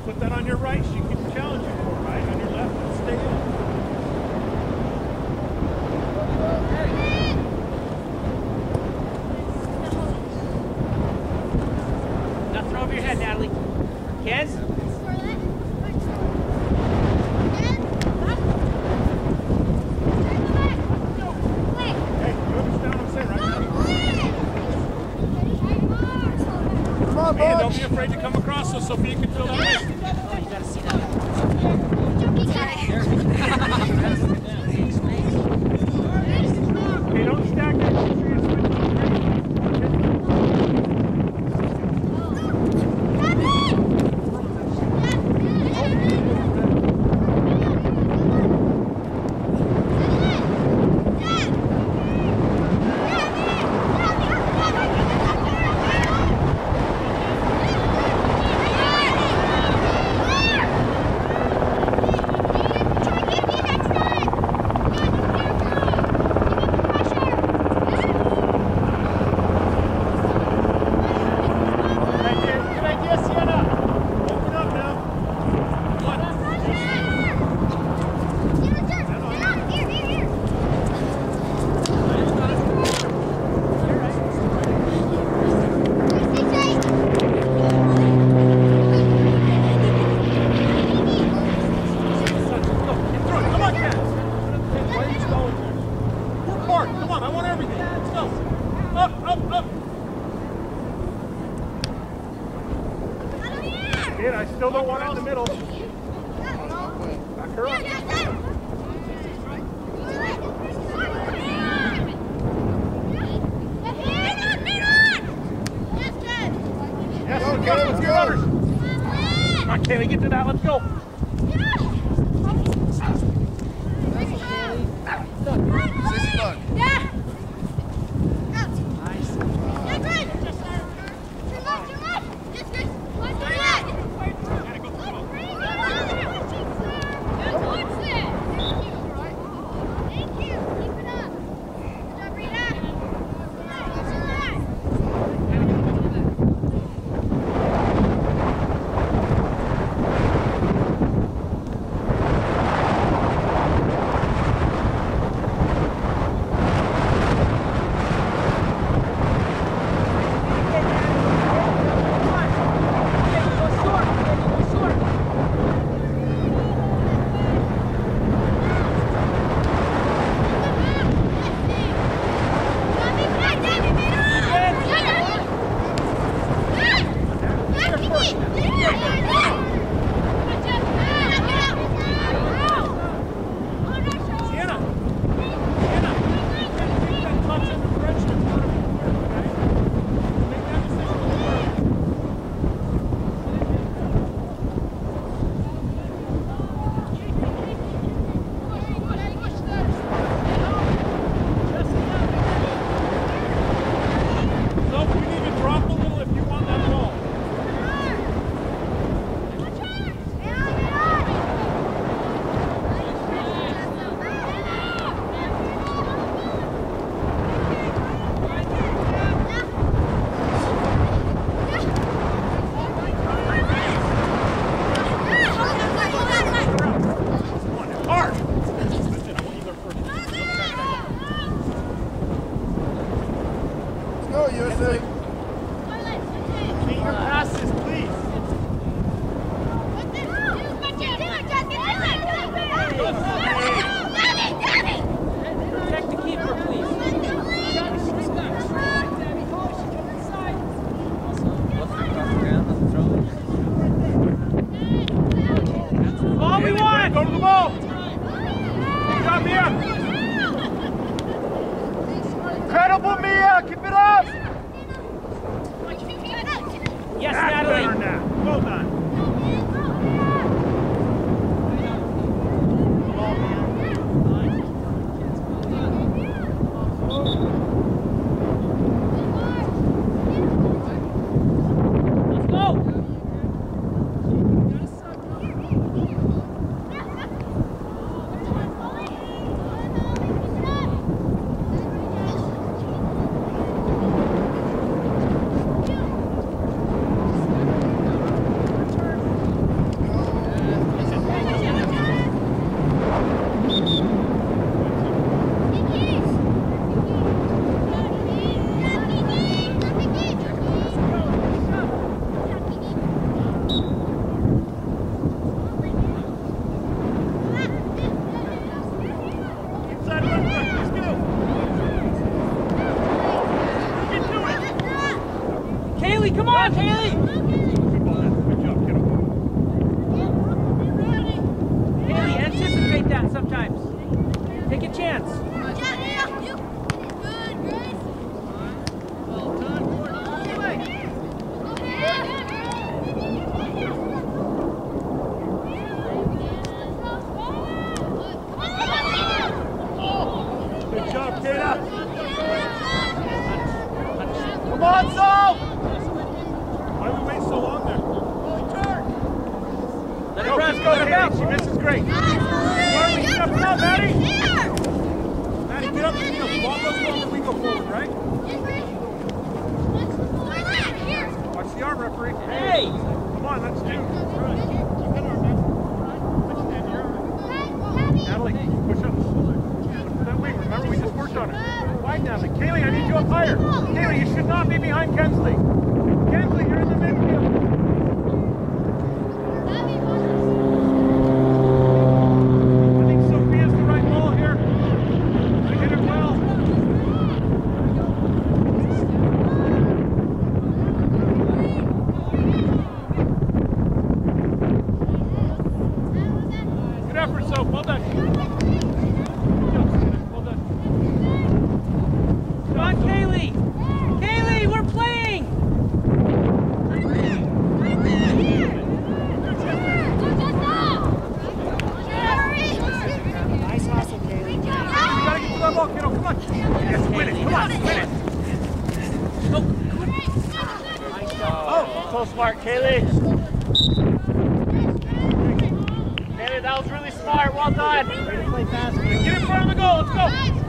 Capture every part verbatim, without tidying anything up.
put that on your right. She can challenge you for it, right? On your left, let's stay in. Nothing over your head, Natalie. Ken? Hey, don't be afraid to come across so Sophia can fill that in. Oh, you gotta see that. Hey, don't stack that. I still don't want it in the middle. Back her up. Yes, let's go, let's go. Come on, Kaylee, get to that, let's go. Sissy Bug. Yeah. Nice. Yeah, good. Too much, too much. Yes, good. Let's do that. Good watch there. Thank you. Thank you. Keep it up. Good job, Rita. on, Kaylee! Good ball, man. Good job, kiddo. Kaylee, anticipate that sometimes. Take a chance. Good job, Kayla. Come on, Saul! Why do we wait so long there? Let Go, it run, just go, let it Maddie. go. She misses great. Why are we stepping out, Maddie? Maddie, get up the field. The ball goes forward, we go forward, right? Watch the arm, referee. Hey! Come on, let's do it. Natalie, push up. Look for that wing. Remember, we just worked on it. Wide, Natalie. Kaylee, I need you up higher. Kaylee, you should not be behind Kensley. Kensley, you're in the midfield. I think Sophia's the right ball here. I hit it well. Good effort, Soph. Well done. Good job, Sienna. Well done. Come on, Kaylee! Kaylee, we're playing! Nice hustle, Kaylee. You gotta get to that ball, kiddo. Come on. Yes, win it. Come on, win it. Oh, so smart, Kaylee. Kaylee, that was really smart. Well done. Way to play fast. Get in front of the goal. Let's go.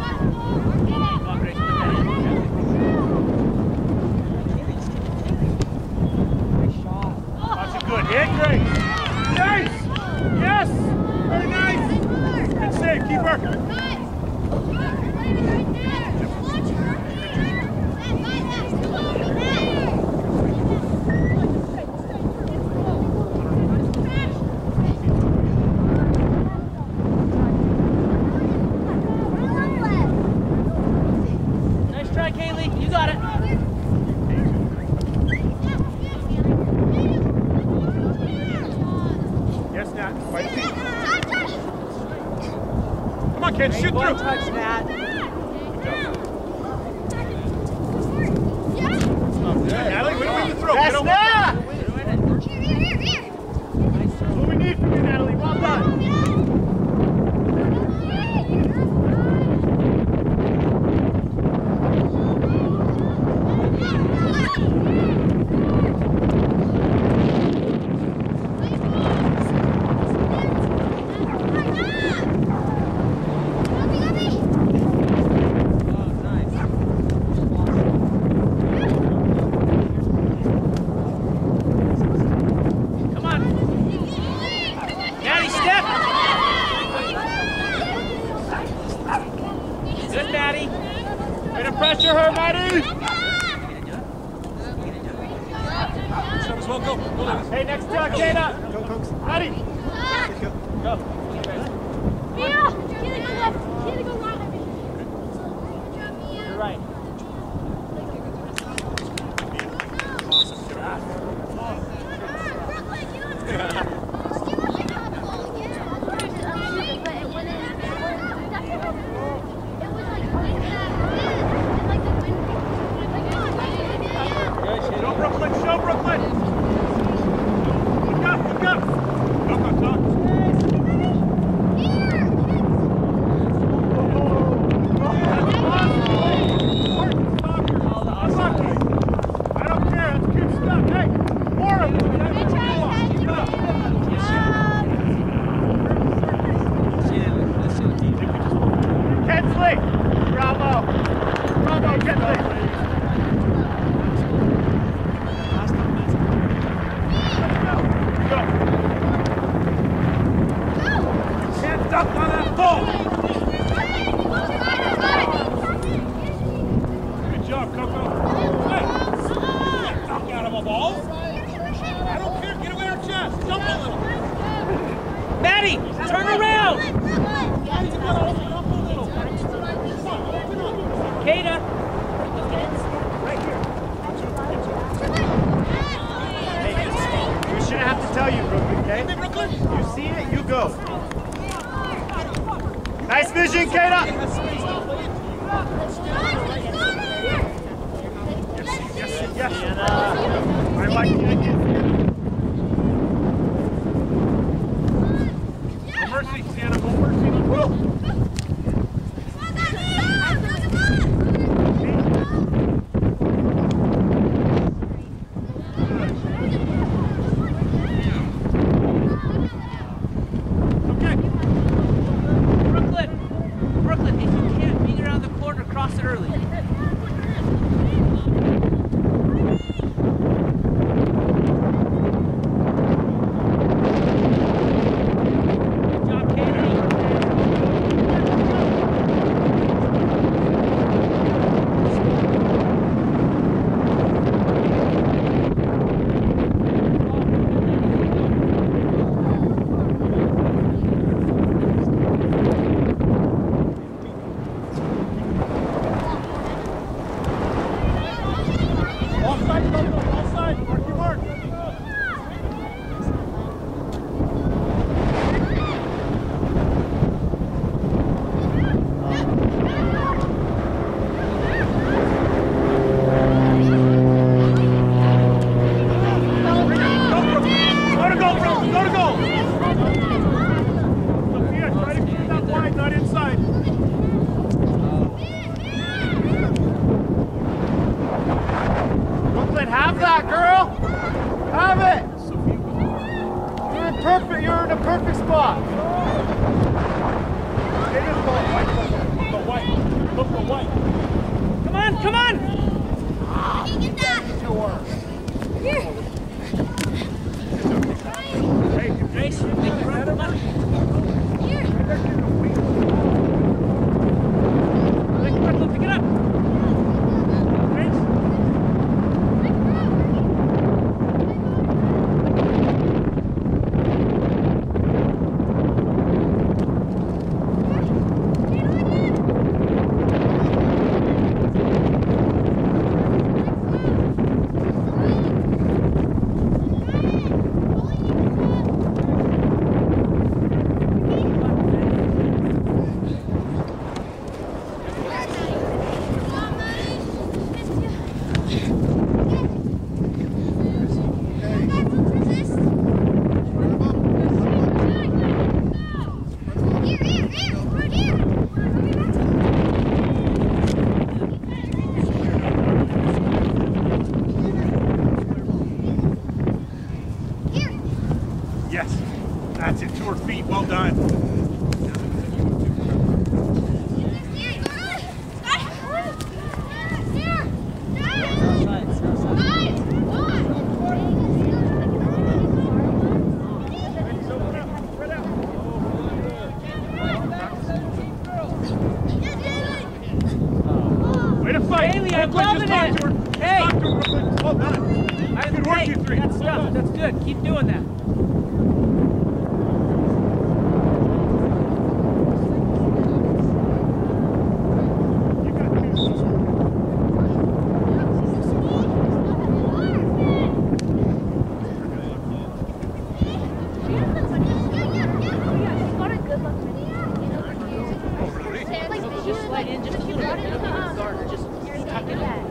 That's a good hit, Grace. Nice. Yes. Very nice. Good save, keeper. Nice try, Kaylee. You got it. Yes, Nat. Fight the feet. Come on, kids. Shoot One through. touch, Nat. Natalie, we don't need to throw. Yes, Kiddo. Nat! That's what we need from you, Natalie. Well done. Come on. Natty, step! Good, Natty. Way to pressure her, Natty! As well, go. Go, Lewis. Hey, next duck, Dana. Go, Cokes. Maddie. Go. You're right. Show Brooklyn. Show Brooklyn. Look up. Look up. Look up, Doc. I don't care. That's good stuff. Hey, more of it. Kensley. Bravo. Bravo, Kensley. Go. Can't duck on that ball. Good job, Coco. Hey, duck out of a ball. I don't care. Get away her chest. Jump a little. Maddie, turn around! Maddie, you gotta open up a little. Come on, open up. Kata. Right here. Get to it. Get to it. Nice vision, Kata! Yes, yes, yes. I like the idea. No mercy, Sienna, no mercy. Woo! Keep doing that. Just slide in just a little bit. It'll be the starter. Just tuck it in.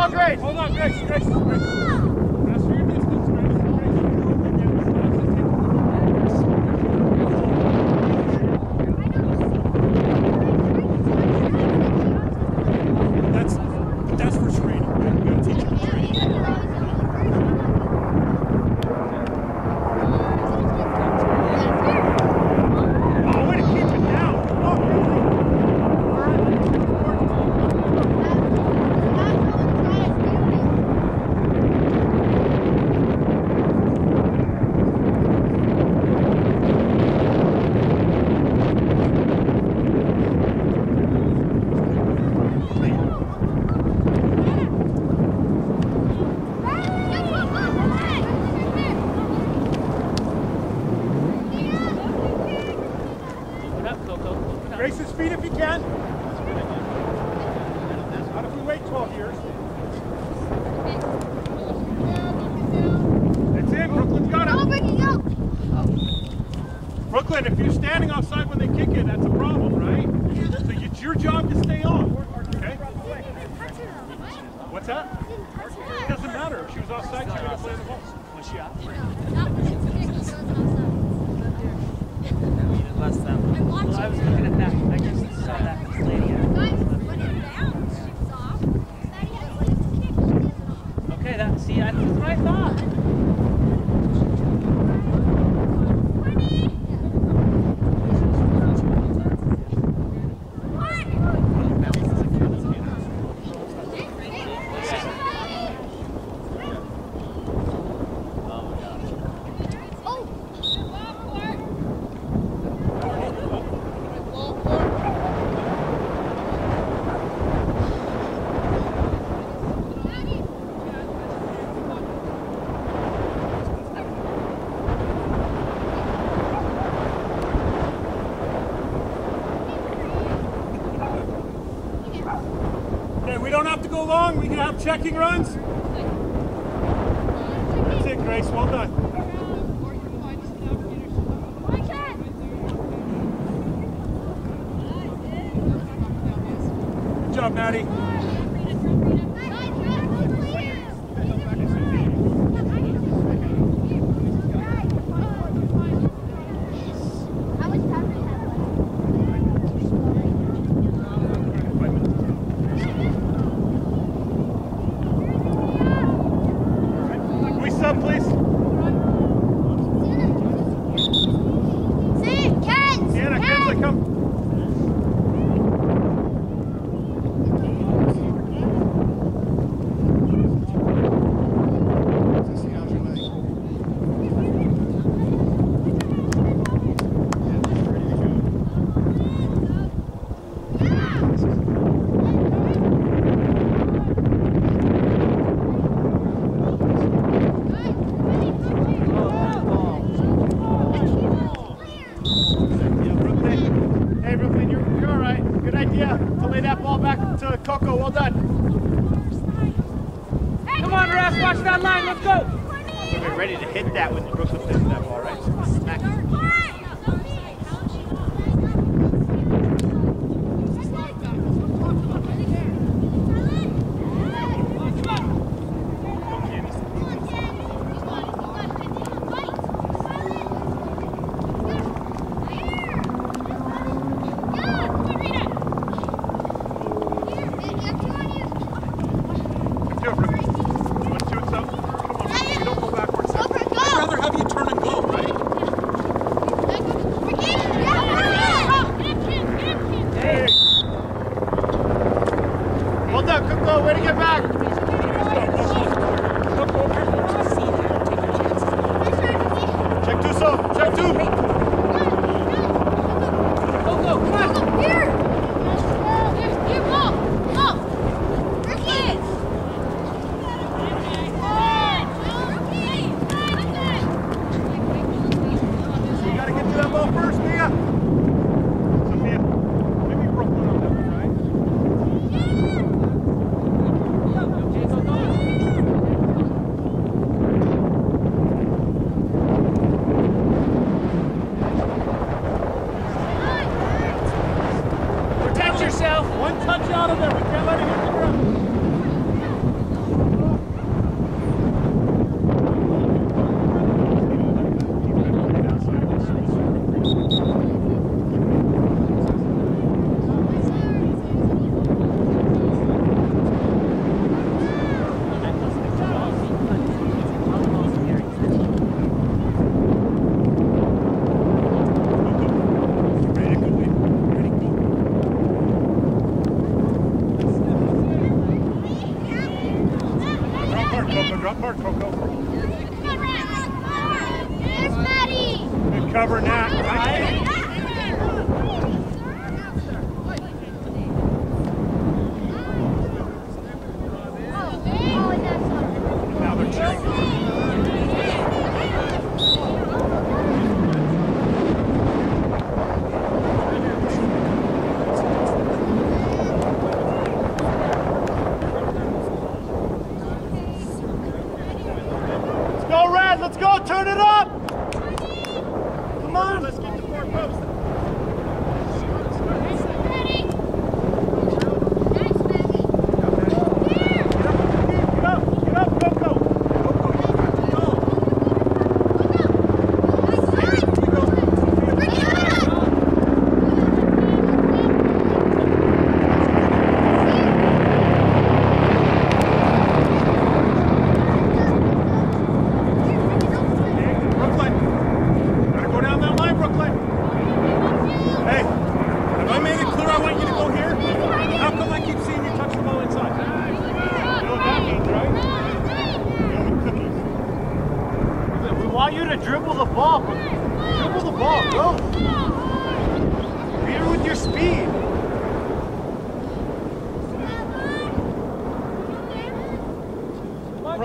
on, Grace. Hold on, Grace. Grace. Grace. That's your distance, Grace. That's that's for training. We gotta teach them training. Oh, way to keep it down. Oh, Grace his feet if you can. Not if we wait twelve years. It's in. Brooklyn's got it. Brooklyn, if you're standing outside when they kick it, that's a problem, right? So it's your job to stay on. Okay? What's that? It doesn't matter. If she was outside, she would have played the ball. Was she out? Less than. Well, I was looking at that. I just saw that lady. Okay, that. See, that's what I thought. We don't have to go long. We can have checking runs. That's it, Grace. Well done. Good job, Maddie. Up, please. See, Kens! Anna, Kensley, come. Coco, well done. Come on, Russ, watch that line. Let's go. We're ready to hit that when Brooklyn plays that ball, right? Smack it. Way to get back! Check two, so check two. Go, go, come on! Here! Here, here, go! Go! Ricky! You gotta get to that ball first, Mia. Sophia, maybe Brooklyn on that one, right? Protect yourself. One touch out of there. We can't let it hit the ground.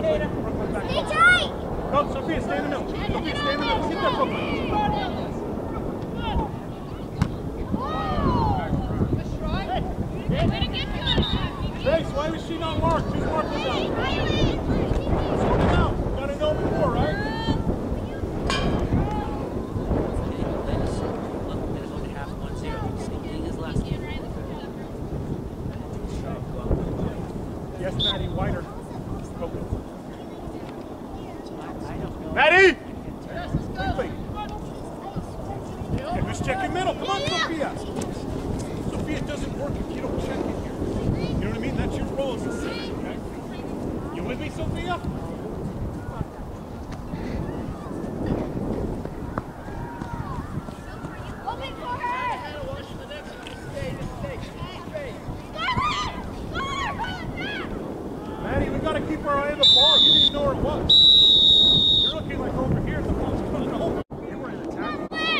Tatum. Stay tight! Go, Sophia, stay in the middle. Sophia, stay in the middle. Get that Brooklyn. Grace, why was she not marked? She's marked us out. Sort it out. Gotta know before, right? Yes, Maddie, wider. Go, go. Maddie! Quickly. Okay, who's checking middle? Come on, Sophia. Sophia, it doesn't work if you don't check it here. You know what I mean? That's your role as a center, okay? You with me, Sophia? Open for her! Maddie, we gotta keep our eye on the ball. You didn't even know where it was. You're looking like over here. The ball's coming home. You were in attack.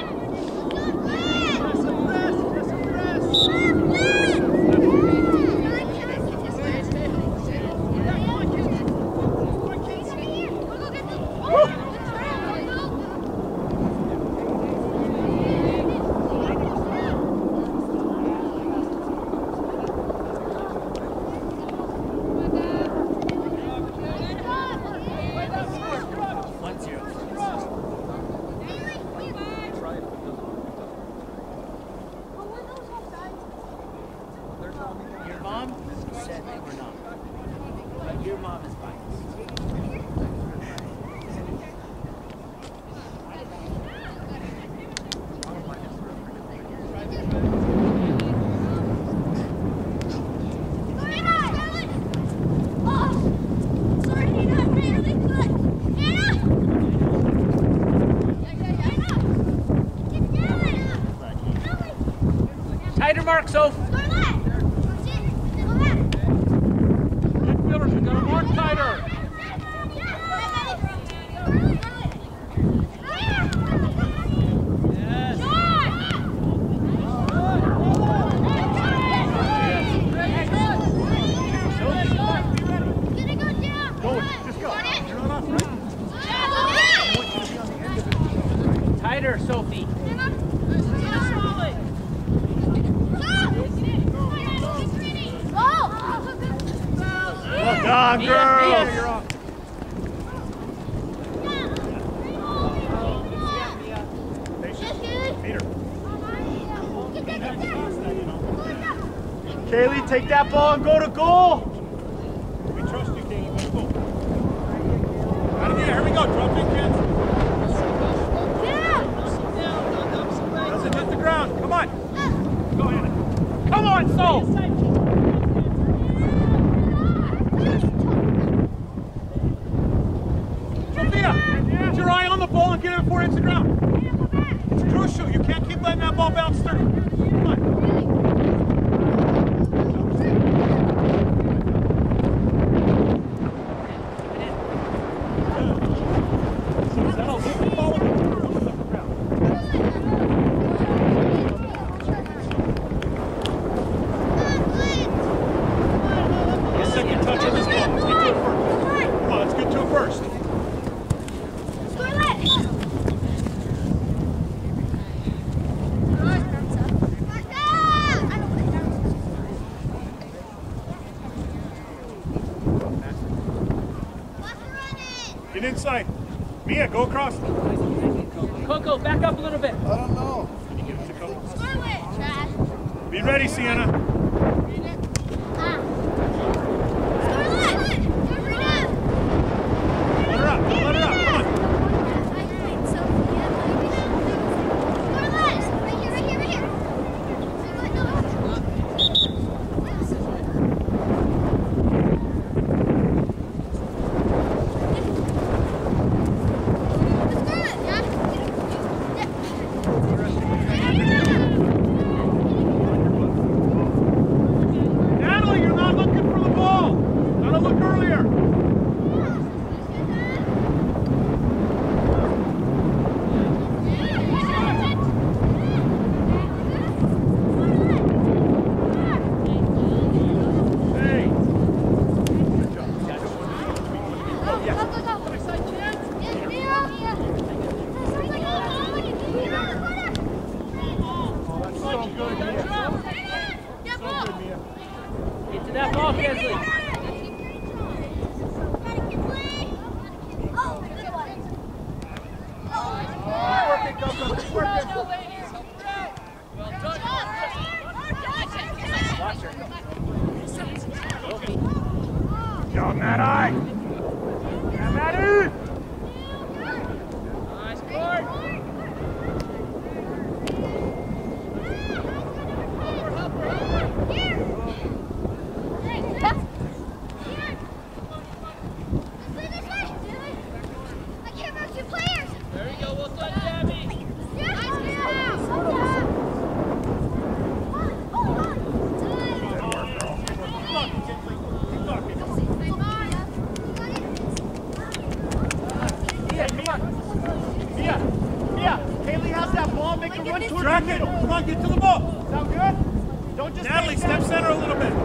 Your mom said they were not. But your mom is biased. Tighter mark, Soph. Midfielders, we gotta mark tighter. Go, just go. You're not off, right? Tighter, Sophie. Well done, Mia, girl. Mia. You're off. Patience. Beat her. Kaylee, take that ball and go to goal. We trust you, Kaylee. Let's go. Out of here. Here we go. Drop in, kids. Doesn't hit the ground. Come on. Go, Hannah. Come on, Soph. Sophia, get your eye on the ball and get it before it hits the ground. It's crucial. You can't keep letting that ball bounce through. Come on. Settle. Leave the ball with the ground. Get a second touch on this ball. Let's get to it first. Come on, let's get to it first. Get inside. Mia, go across. Coco, back up a little bit. I don't know. Can you give it to Coco? Be ready, Sienna. Let her up. Don't let her up. Come on. that ball, Kinsley. Work it, Coco. Work it. Watch her. Yo, Matt, I. Matt, Nice board. There you go. Well done, Gabby. Mia, Mia. Mia. Mia. Kaylee has that ball. Make her run towards Track the it. middle. Come on, get to the ball. Sound good? Don't just Natalie, stay step there. center a little bit.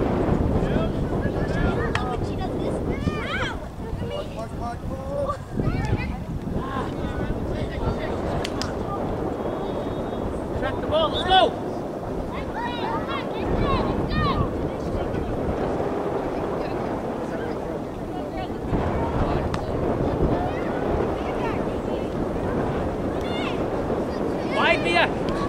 Track the ball. Let's go. Wide, Mia.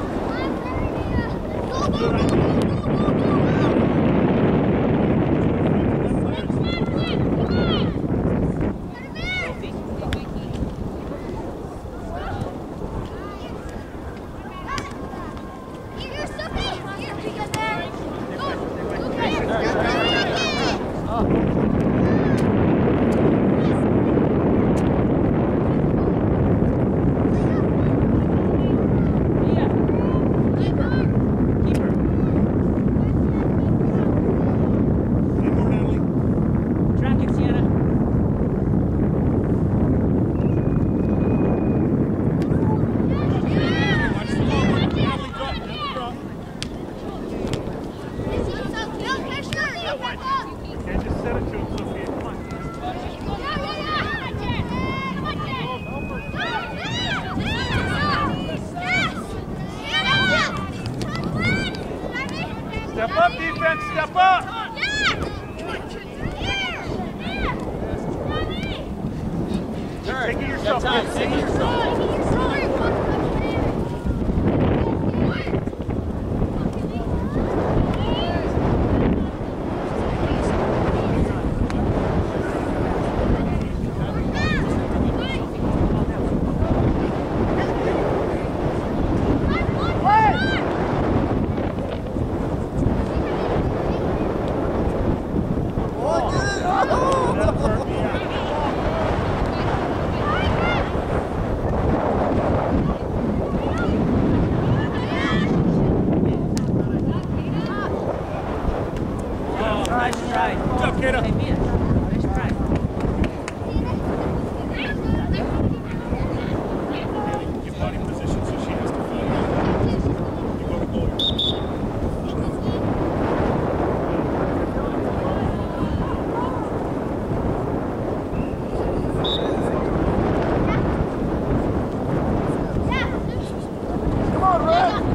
Mia. Keep her. One more, Natalie. Track it, Sienna. Watch the ball. Natalie, drop. Natalie, drop. Can't just set it to him, Sophia. Come on. Step up, defense. Step up. Take it yourself. Time. Take it yourself. Oh, nice try. Good job, Kata. Hey, Mia. Nice try. Get body position so she has to fall. You go to goal. Come on, Red.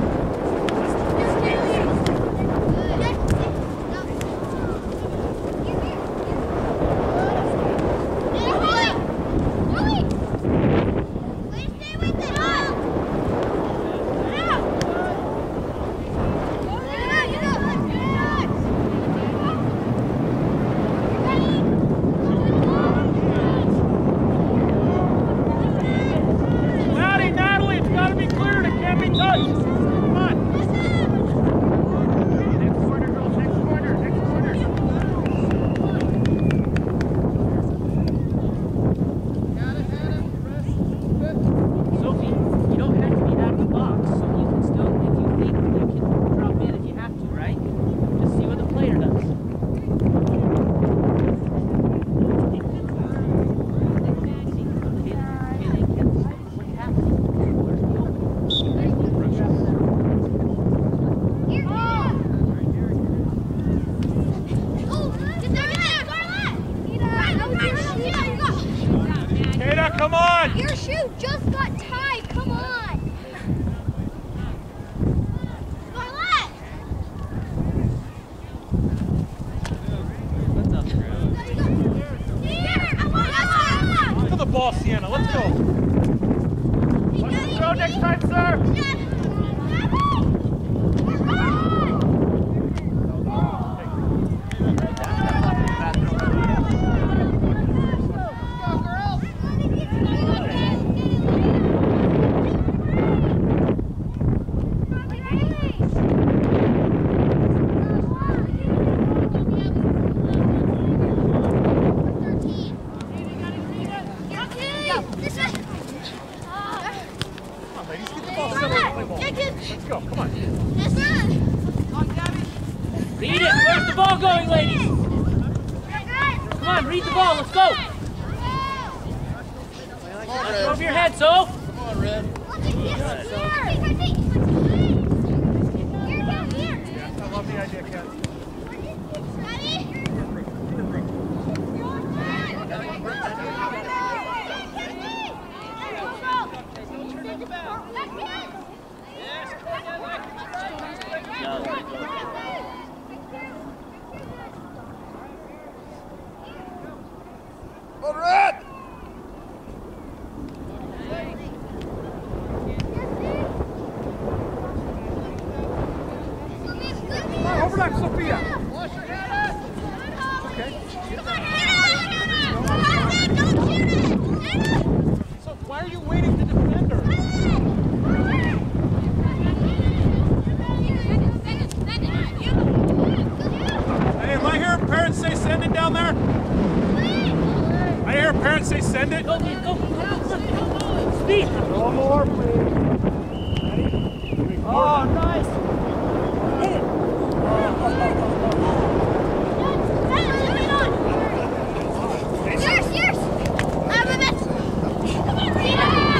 ball, Sienna. Let's go. Let's go next time, sir. Let's go, come on. Read it. Where's the ball going, ladies? Come on, read the ball. Let's go. Let's go over your head, so. Come on, Red. I love the idea, Ken. Go, Red. Overlap, Sophia. So why are you waiting to defend her? Hey, am I hearing parents say send it down there? I hear parents say send it. Go, go, go. Speed. No more, please. Oh, nice. Hit it. Yours, yours. Out of it. Come on, Rita.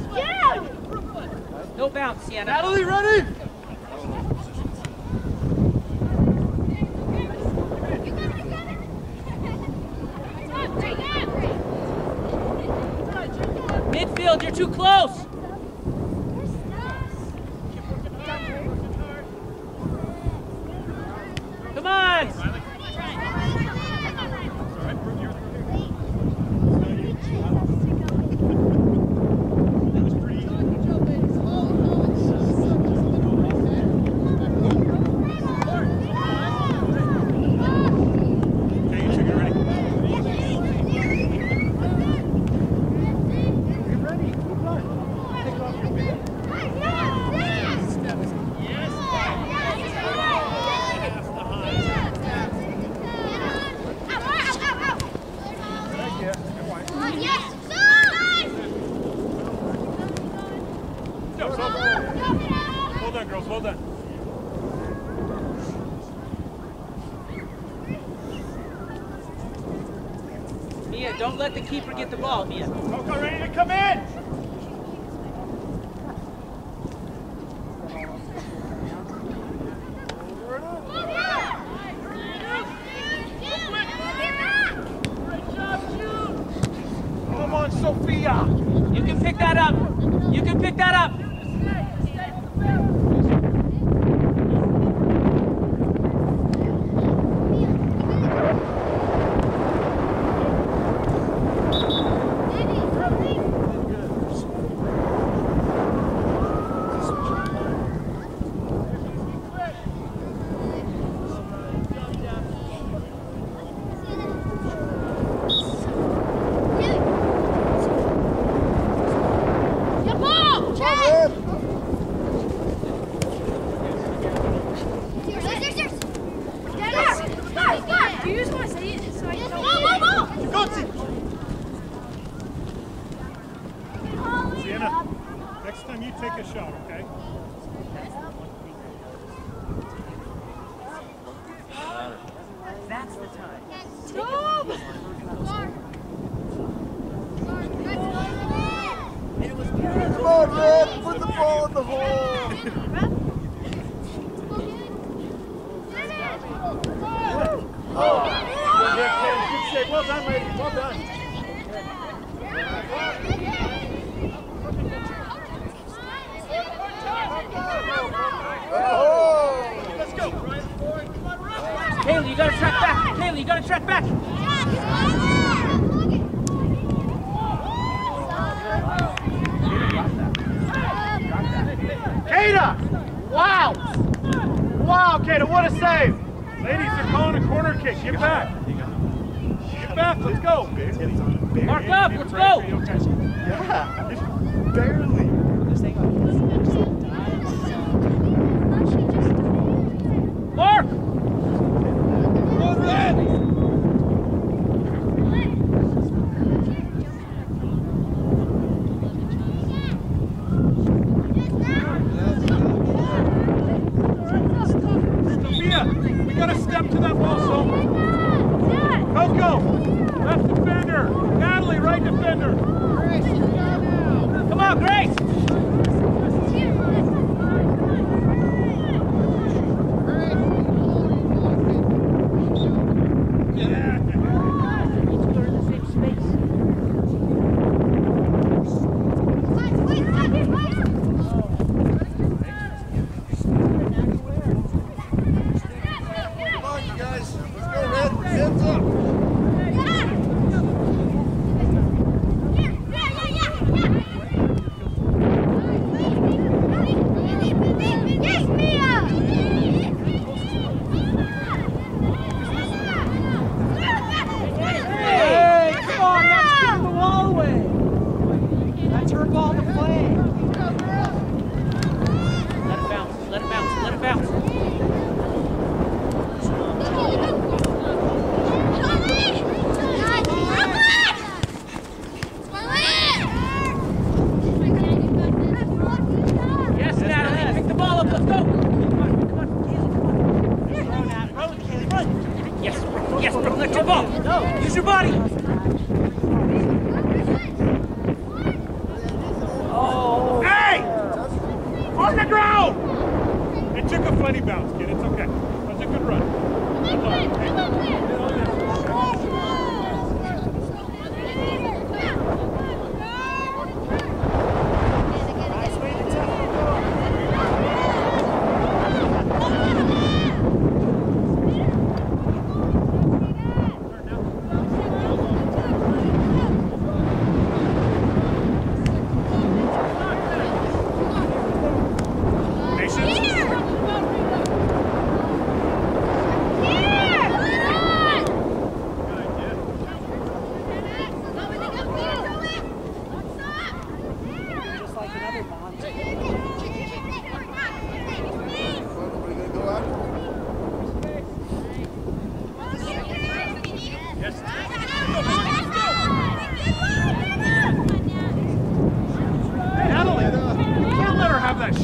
No bounce, Sienna. Natalie, ready? too close. Come on. Well done, girls. Well done. Mia, don't let the keeper get the ball, Mia. Coco, ready to come in. Come on, Sophia. You can pick that up. You can pick that up. Sienna, next time you take a shot, okay? That's the time. Come on, Red! Put the ball in the hole! Oh, good save. Well done, lady. Well done. Oh! Let's go. Kaylee, you gotta track back. Kaylee, you gotta track back. Kata! Wow! Wow, Kata, what a save! Ladies, they're calling a corner kick. Get back. Get back. Let's go. Mark up. Let's go. Yeah, barely. Mark! Go Red! Sophia, we gotta step to that ball, so. Coco, left defender. Natalie, right defender. Come on, Grace!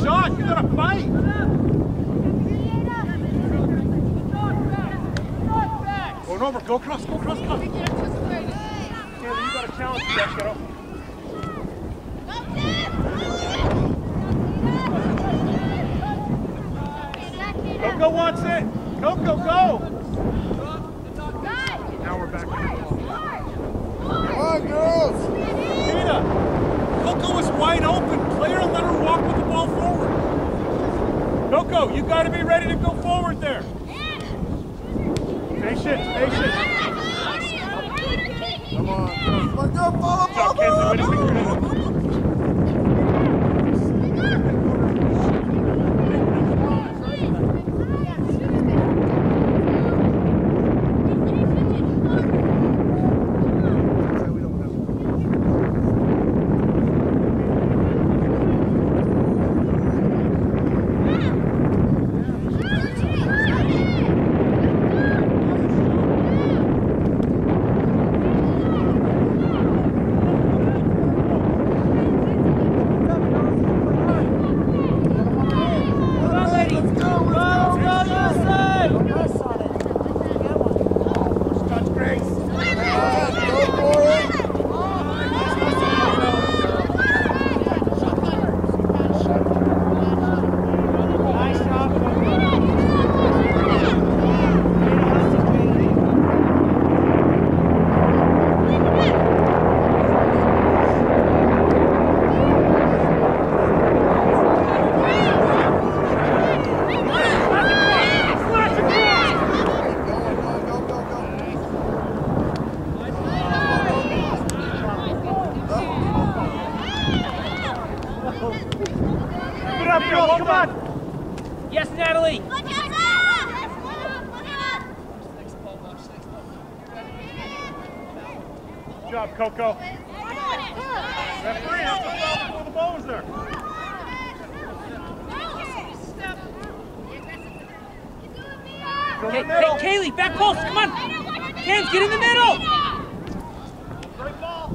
shot. You gotta fight. Going over. Go across. Go across. Come. Taylor, you got a challenge for that, kiddo. Coco wants it. Coco, go. Now we're back to the ball. Come on, girls. Tina, Coco is wide open. Play her and let her walk with the ball forward. Coco, you got to be ready to go forward there. Patient, patient. Come on. Come on, go, follow, Good job, Kenzie. Way to pick her up. Come on! Yes, Natalie! Good job, Coco. Referee, that's a foul before the ball was there. Hey, hey, Kaylee, back post, come on! Cans, get in the middle! Great ball.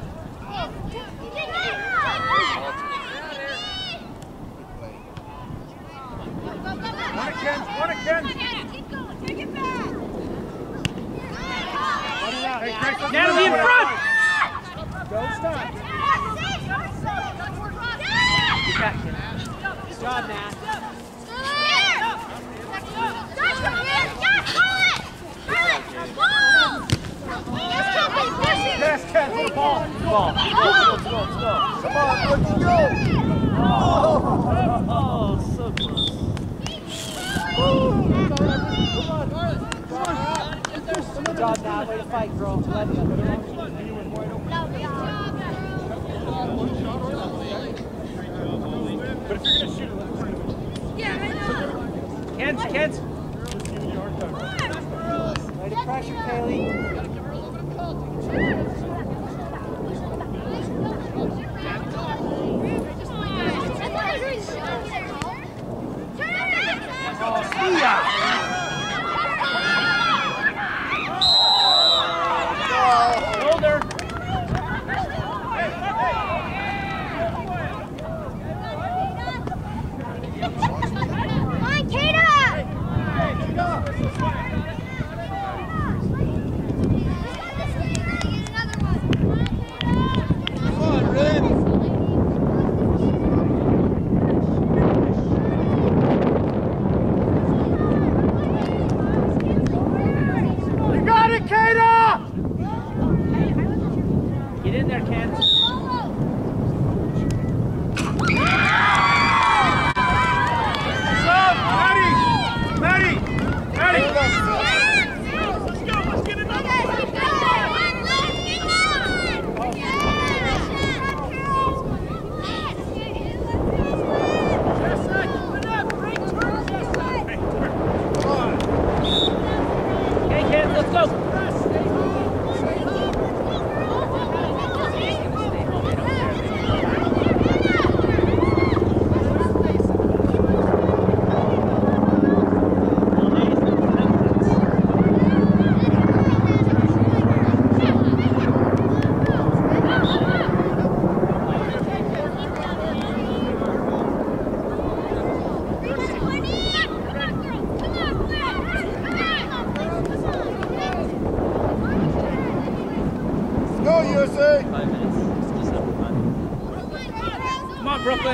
One again, one again. Keep going, take it back. Hey, Grace, let's Natalie in move front! it. Don't stop. Get back, kid. Good job, Nat. Pass, Ken, for the ball. Ball. Let's go, let's go, let's go. Come on, let's go. Oh, oh, so close. Good job, Nat. Way to fight, girl. Love you. But if you're going to shoot it, let's try it. Kens, Kens. Just give me the hard time. Way to pressure, Kaylee. Oh, see ya! Shoulder. Come on, Kata!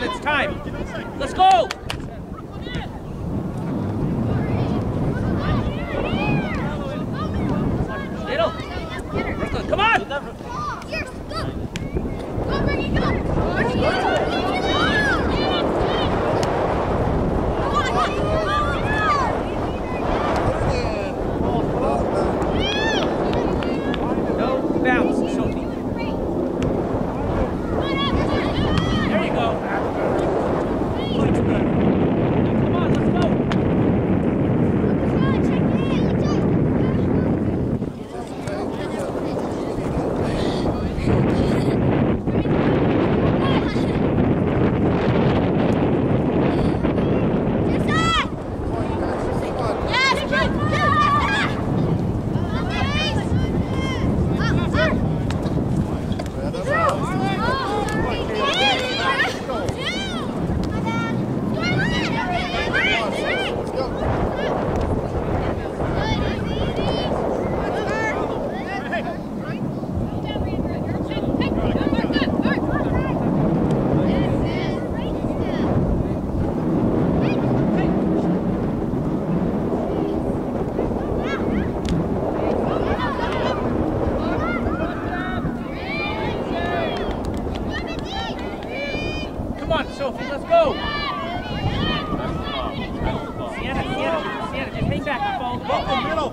it's time. Let's go. Little. Brooklyn, come on. Here, go. Go, Ricky, go. Ricky, go. No bounce, Sophie. There you go. Come on, let's go. Come on, Sophie, let's go. Sienna, Sienna, Sienna, just hang back and follow the ball. Middle.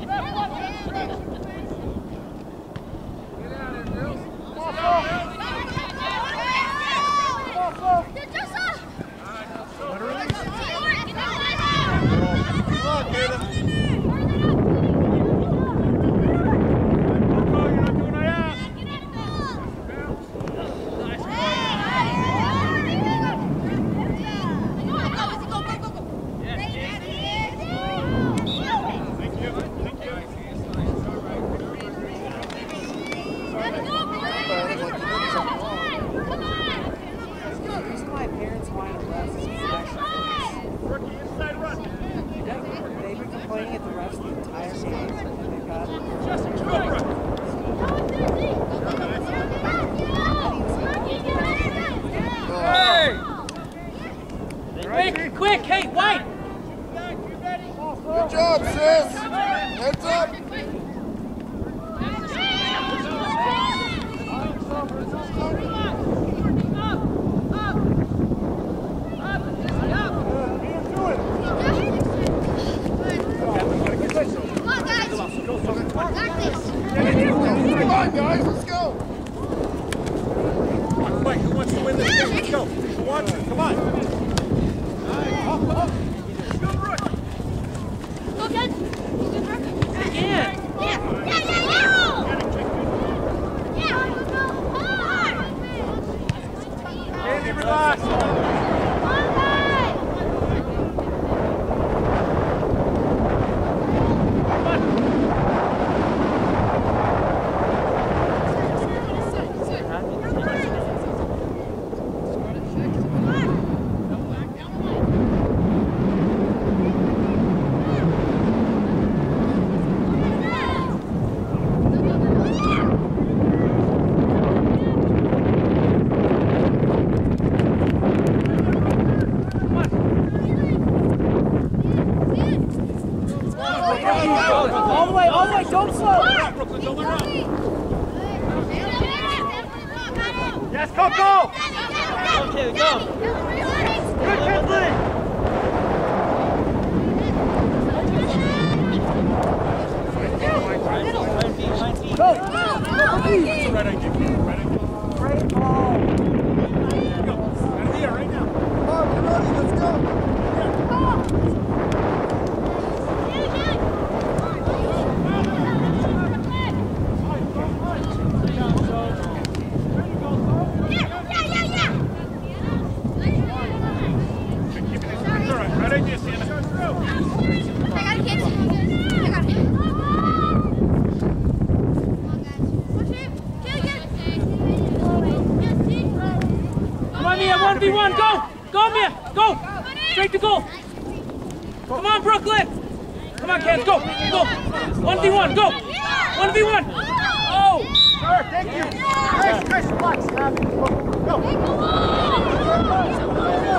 Quick, quick, hey, White! Good job, sis! Heads up! Come on, guys, let's go! Mike, who wants to win this game? Let's go. Who wants it? Come on. Up, up. Go, Brooke. Go, Ken. Good work. Yeah. Yeah, yeah, yeah, yeah. Yeah, go hard. Andy, relax. All the way, all the way, don't slow! Brooklyn, don't let her out. Yes, go, go! Okay, go! Good, Kinsley! Go! That's the right idea. Right idea. Great ball! Go. Right here, right now. Come on, we're ready, let's go! Right idea, Sienna. I got it, kids. I got it. Come on, Mia, one v one, go! Go, Mia, go! Straight to goal! Come on, Brooklyn! Come on, Ken, go! Go! one v one, go! one v one! Oh! Sure, thank you. Chris, Chris, relax. Go.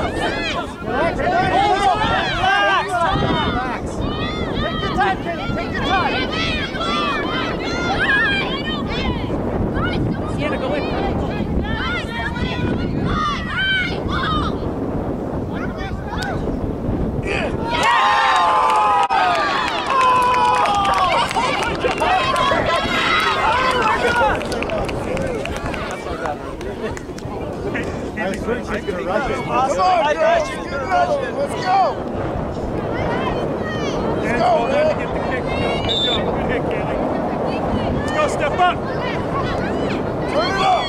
I was worried she's going to rush it. Come on, girls. Get another one. Let's go. Let's go, man. To get the kick. Good job. Good hit, Kaylee. Let's go. Step up. Turn it up.